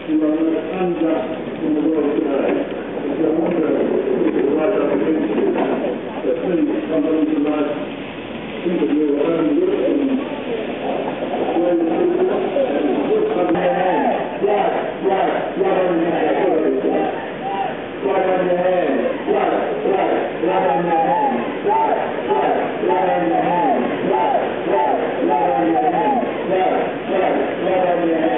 who are most unjust in the world today. If you wonder if it's right up against you, that please Condoleezza Rice, think of your own work and where the people and put on their hand. Blood on your hand. Blood on your hand. Blood on your hand. Blood on your hand. Blood on your hand. Blood on your hand.